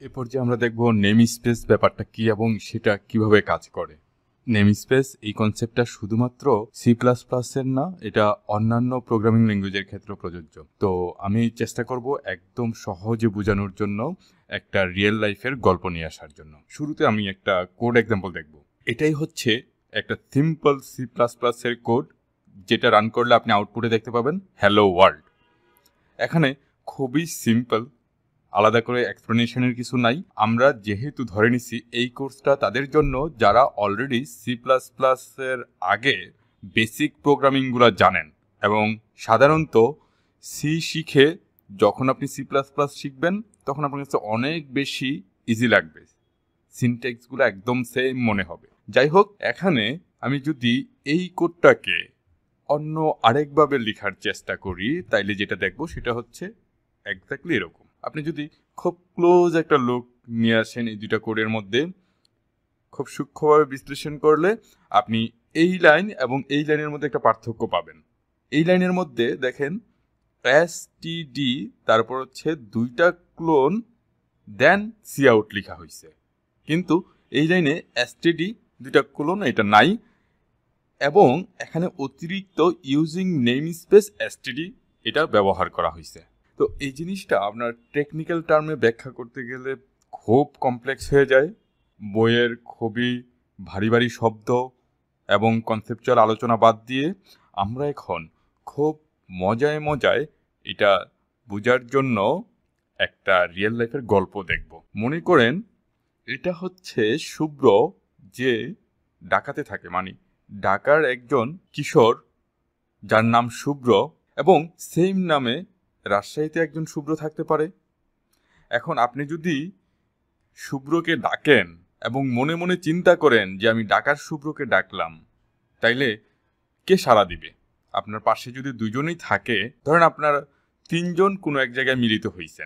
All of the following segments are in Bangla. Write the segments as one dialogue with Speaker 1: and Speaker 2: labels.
Speaker 1: এরপর যে আমরা দেখব নেম স্পেস ব্যাপারটা কি এবং সেটা কিভাবে কাজ করে। নেম স্পেস এই কনসেপ্টটা শুধুমাত্র সি প্লাস প্লাসের না, এটা অন্যান্য প্রোগ্রামিং ল্যাঙ্গুয়েজের ক্ষেত্রে প্রযোজ্য। তো আমি চেষ্টা করব একদম সহজে বোঝানোর জন্য একটা রিয়েল লাইফের গল্প নিয়ে আসার জন্য। শুরুতে আমি একটা কোড এক্সাম্পল দেখব। এটাই হচ্ছে একটা সিম্পল সি প্লাস প্লাসের কোড, যেটা রান করলে আপনি আউটপুটে দেখতে পাবেন হ্যালো ওয়ার্ল্ড। এখানে খুবই সিম্পল, আলাদা করে এক্সপ্লেনেশনের কিছু নাই। আমরা যেহেতু ধরে নিছি এই কোর্সটা তাদের জন্য যারা অলরেডি সি প্লাস প্লাসের আগে বেসিক প্রোগ্রামিংগুলো জানেন, এবং সাধারণত সি শিখে যখন আপনি সি প্লাস প্লাস শিখবেন তখন আপনার কাছে অনেক বেশি ইজি লাগবে, সিনট্যাক্সগুলো একদম সেম মনে হবে। যাই হোক, এখানে আমি যদি এই কোডটাকে অন্য আরেকভাবে লেখার চেষ্টা করি তাইলে যেটা দেখবো সেটা হচ্ছে এক্স্যাক্টলি এরকম। আপনি যদি খুব ক্লোজ একটা লুক নিয়ে আসেন এই দুইটা কোডের মধ্যে, খুব সূক্ষ্মভাবে বিশ্লেষণ করলে আপনি এই লাইন এবং এই লাইনের মধ্যে একটা পার্থক্য পাবেন। এই লাইনের মধ্যে দেখেন এসটিডি, তারপর হচ্ছে দুইটা ক্লোন দেন সি আউট লেখা হয়েছে, কিন্তু এই লাইনে এসটিডি দুইটা ক্লোন এটা নাই, এবং এখানে অতিরিক্ত ইউজিং নেম স্পেস এসটিডি এটা ব্যবহার করা হয়েছে। তো এই জিনিসটা আপনার টেকনিক্যাল টার্মে ব্যাখ্যা করতে গেলে খুব কমপ্লেক্স হয়ে যায়। বইয়ের খুবই ভারী ভারী শব্দ এবং কনসেপচুয়াল আলোচনা বাদ দিয়ে আমরা এখন খুব মজায় মজায় এটা বোঝার জন্য একটা রিয়েল লাইফের গল্প দেখব। মনে করেন এটা হচ্ছে শুভ্র, যে ঢাকাতে থাকে, মানে ঢাকার একজন কিশোর যার নাম শুভ্র, এবং সেম নামে রাজশাহীতে একজন শুভ্র থাকতে পারে। এখন আপনি যদি শুভ্রকে ডাকেন এবং মনে মনে চিন্তা করেন যে আমি ঢাকার শুভ্রকে ডাকলাম, তাইলে কে সাড়া দিবে? আপনার পাশে যদি দুজনেই থাকে, ধরেন আপনার তিনজন কোনো এক জায়গায় মিলিত হয়েছেন,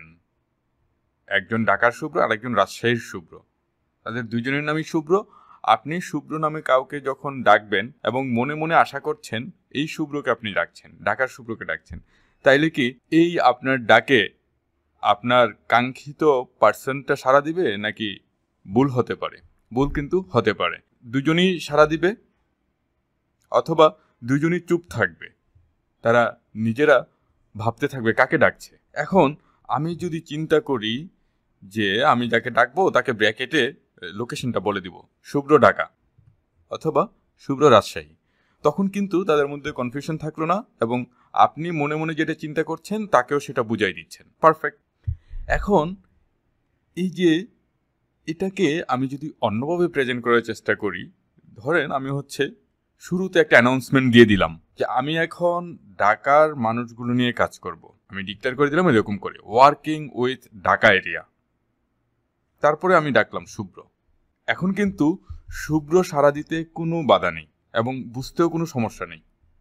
Speaker 1: একজন ঢাকার শুভ্র আর একজন রাজশাহীর শুভ্র, তাদের দুজনের নামই শুভ্র। আপনি শুভ্র নামে কাউকে যখন ডাকবেন এবং মনে মনে আশা করছেন এই শুভ্রকে আপনি ডাকছেন, ঢাকার শুভ্রকে ডাকছেন, তাইলে কি এই আপনার ডাকে আপনার কাঙ্ক্ষিত পার্সনটা সাড়া দিবে নাকি ভুল হতে পারে? ভুল কিন্তু হতে পারে। দুজনই সাড়া দিবে অথবা দুজনই চুপ থাকবে, তারা নিজেরা ভাবতে থাকবে কাকে ডাকছে। এখন আমি যদি চিন্তা করি যে আমি যাকে ডাকবো তাকে ব্র্যাকেটে লোকেশনটা বলে দিব, শুভ্র ঢাকা অথবা শুভ্র রাজশাহী, তখন কিন্তু তাদের মধ্যে কনফিউশন থাকলো না, এবং আপনি মনে মনে যেটা চিন্তা করছেন তাকেও সেটা বুঝাই দিচ্ছেন। পারফেক্ট। এখন এই যে এটাকে আমি যদি অন্যভাবে প্রেজেন্ট করার চেষ্টা করি, ধরেন আমি হচ্ছে শুরুতে একটা অ্যানাউন্সমেন্ট দিয়ে দিলাম যে আমি এখন ঢাকার মানুষগুলো নিয়ে কাজ করব। আমি ডিক্লেয়ার করে দিলাম এরকম করে, ওয়ার্কিং উইথ ঢাকা এরিয়া। তারপরে আমি ডাকলাম শুভ্র। এখন কিন্তু শুভ্র সাড়া দিতে কোনো বাধা নেই এবং বুঝতেও কোনো সমস্যা নেই,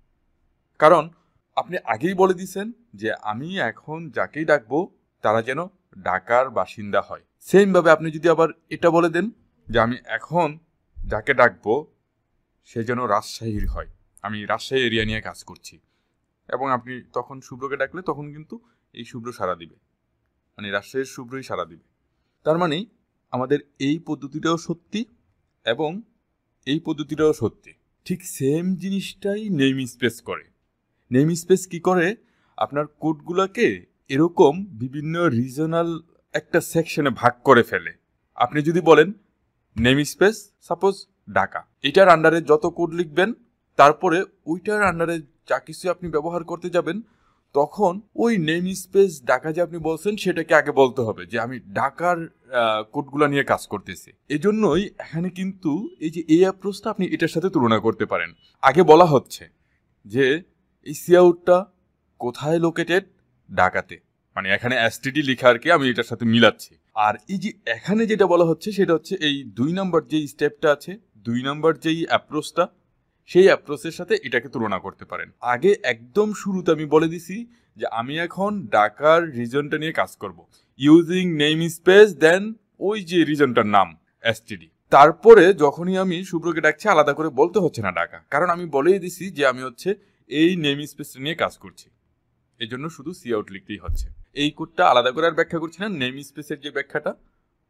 Speaker 1: কারণ আপনি আগেই বলে দিয়েছেন যে আমি এখন যাকেই ডাকবো তারা যেন ঢাকার বাসিন্দা হয়। সেমভাবে আপনি যদি আবার এটা বলে দেন যে আমি এখন যাকে ডাকবো সে যেন রাজশাহীর হয়, আমি রাজশাহী এরিয়া নিয়ে কাজ করছি, এবং আপনি তখন শুভ্রকে ডাকলে তখন কিন্তু এই শুভ্র সাড়া দিবে, মানে রাজশাহীর শুভ্রই সাড়া দিবে। তার মানে আমাদের এই পদ্ধতিটাও সত্যি এবং এই পদ্ধতিটাও সত্যি। ঠিক সেম জিনিসটাই নেম স্পেস করে। নেম স্পেস কি করে? আপনার কোডগুলোকে এরকম বিভিন্ন রিজনাল একটা সেকশনে ভাগ করে ফেলে। আপনি যদি বলেন নেম স্পেস সাপোজ ঢাকা, এটার আন্ডারে যত কোড লিখবেন, তারপরে ওইটার আন্ডারে যা কিছু আপনি ব্যবহার করতে যাবেন, তখন ওই নেম স্পেস ঢাকা যে আপনি বলছেন সেটাকে আগে বলতে হবে যে আমি ঢাকার কোডগুলো নিয়ে কাজ করতেছি। এজন্যই এখানে কিন্তু এই যে এই অ্যাপ্রোচটা আপনি এটার সাথে তুলনা করতে পারেন। আগে বলা হচ্ছে যে এই সিআউটটা কোথায় লোকেটেড? ঢাকাতে, মানে এখানে এসটিডি লেখা আর কি আমি এটার সাথে মিলাচ্ছি। আর এই যে এখানে যেটা বলা হচ্ছে সেটা হচ্ছে এই 2 নম্বর যেই স্টেপটা আছে, 2 নম্বর যেই অ্যাপ্রোচটা, সেই অ্যাপ্রোচের সাথে এটাকে তুলনা করতে পারেন। আগে একদম শুরুতে আমি বলে দিছি যে আমি এখন ঢাকার রিজনটা নিয়ে কাজ করব, ইউজিং নেম স্পেস দেন ওই যে রিজনটার নাম এসটিডি। তারপরে যখনই আমি শুভ্রকে ডাকছি আলাদা করে বলতে হচ্ছে না ঢাকা, কারণ আমি বলেই দিছি যে আমি হচ্ছে এই নেম স্পেসটা নিয়ে কাজ করছি, এই জন্য শুধু সি আউট লিখতেই হচ্ছে। এই কোডটা আলাদা করে আর ব্যাখ্যা করছি না, নেম স্পেসের যে ব্যাখ্যাটা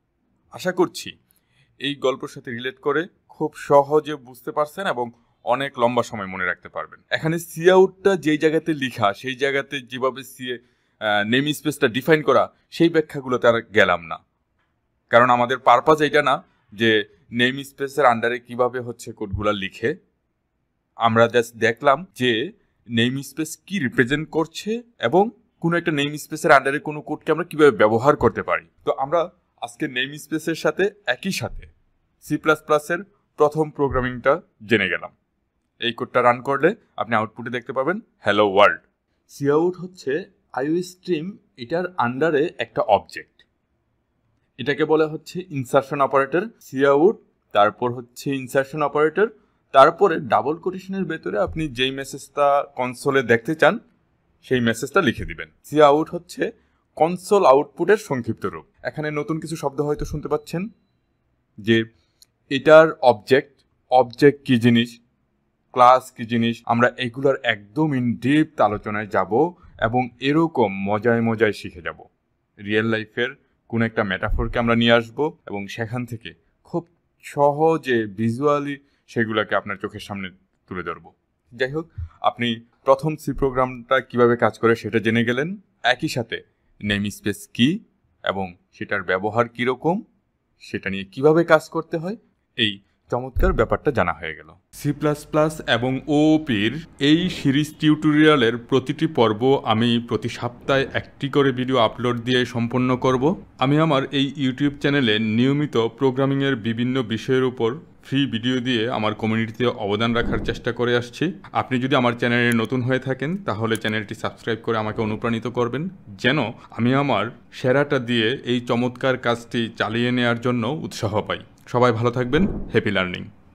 Speaker 1: আশা করছি এই গল্পের সাথে রিলেট করে খুব সহজে বুঝতে পারছেন এবং অনেক লম্বা সময় মনে রাখতে পারবেন। এখানে সি আউটটা যেই জায়গাতে লেখা, সেই জায়গাতে যেভাবে নেম স্পেসটা ডিফাইন করা, সেই ব্যাখ্যাগুলোতে আর গেলাম না, কারণ আমাদের পারপাস এটা না যে নেম স্পেসের আন্ডারে কিভাবে হচ্ছে কোডগুলো লিখে। আমরা জাস্ট দেখলাম যে নেম স্পেস কি রিপ্রেজেন্ট করছে এবং কোনো একটা নেম স্পেসের আন্ডারে কোনো কোডকে আমরা কিভাবে ব্যবহার করতে পারি। তো আমরা আজকে নেম স্পেসের সাথে একই সাথে সি প্লাস প্লাসের প্রথম প্রোগ্রামিংটা জেনে গেলাম। এই কোডটা রান করলে আপনি আউটপুটে দেখতে পাবেন হ্যালো ওয়ার্ল্ড। সি আউট হচ্ছে আইও স্ট্রিম, এটার আন্ডারে একটা অবজেক্ট, এটাকে বলা হচ্ছে ইনসারশন অপারেটর। সি আউট, তারপর হচ্ছে ইনসারশন অপারেটর, তারপরে ডাবল কোটেশনের ভেতরে আপনি যেই মেসেজটা কনসোলে দেখতে চান সেই মেসেজটা লিখে দিবেন। সি আউট হচ্ছে কনসোল আউটপুটের সংক্ষিপ্ত রূপ। এখানে নতুন কিছু শব্দ হয়তো শুনতে পাচ্ছেন, যে এটার অবজেক্ট কি জিনিস, ক্লাস কি জিনিস, আমরা এগুলোর একদম ইন ডিপথ আলোচনায় যাব এবং এরকম মজায় মজায় শিখে যাব। রিয়েল লাইফের কোন একটা মেটাফোরকে আমরা নিয়ে আসব এবং সেখান থেকে খুব সহজে ভিজুয়ালি সেগুলোকে আপনার চোখের সামনে তুলে ধরব। যাই হোক, আপনি প্রথম সি প্রোগ্রামটা কিভাবে কাজ করে সেটা জেনে গেলেন, একই সাথে নেম স্পেস কি এবং সেটার ব্যবহার কীরকম, সেটা নিয়ে কিভাবে কাজ করতে হয়, এই চমৎকার ব্যাপারটা জানা হয়ে গেল। সি প্লাস প্লাস এবং ওপির এই সিরিজ টিউটোরিয়ালের প্রতিটি পর্ব আমি প্রতি সপ্তাহে একটি করে ভিডিও আপলোড দিয়ে সম্পন্ন করব। আমি আমার এই ইউটিউব চ্যানেলে নিয়মিত প্রোগ্রামিংয়ের বিভিন্ন বিষয়ের উপর ফ্রি ভিডিও দিয়ে আমার কমিউনিটিতে অবদান রাখার চেষ্টা করে আসছি। আপনি যদি আমার চ্যানেলে নতুন হয়ে থাকেন তাহলে চ্যানেলটি সাবস্ক্রাইব করে আমাকে অনুপ্রাণিত করবেন, যেন আমি আমার সেরাটা দিয়ে এই চমৎকার কাজটি চালিয়ে নেওয়ার জন্য উৎসাহ পাই। সবাই ভালো থাকবেন। Happy learning.